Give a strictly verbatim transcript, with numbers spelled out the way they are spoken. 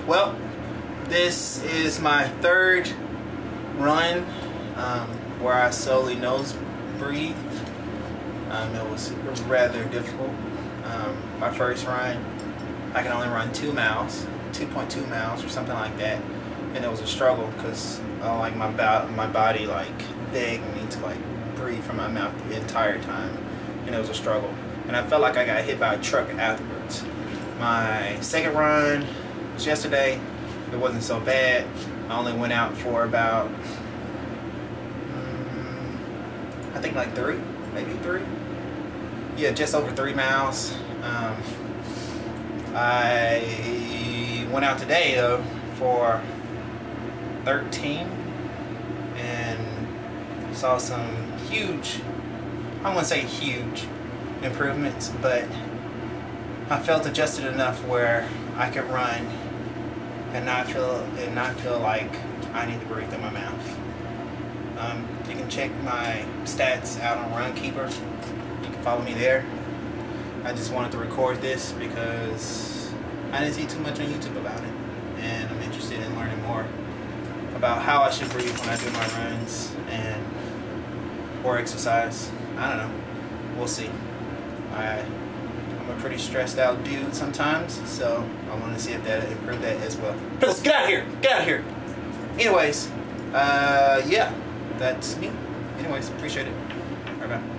Well, this is my third run um, where I solely nose breathed. Um, it was rather difficult. Um, my first run, I can only run two miles, two point two miles or something like that, and it was a struggle because uh, like my bo my body like begged me to like breathe from my mouth the entire time, and it was a struggle. And I felt like I got hit by a truck afterwards. My second run was yesterday. It wasn't so bad. I only went out for about, um, I think like three, maybe three. Yeah, just over three miles. Um, I went out today though for thirteen and saw some huge, I wouldn't say huge improvements, but I felt adjusted enough where I could run and not feel and not feel like I need to breathe in my mouth. Um, you can check my stats out on Runkeeper. You can follow me there. I just wanted to record this because I didn't see too much on YouTube about it, and I'm interested in learning more about how I should breathe when I do my runs and or exercise. I don't know. We'll see. I, I'm a pretty stressed out dude sometimes, so I want to see if that improved that as well. Let's get out of here! Get out of here! Anyways, uh, yeah, that's me. Anyways, appreciate it. All right, bye.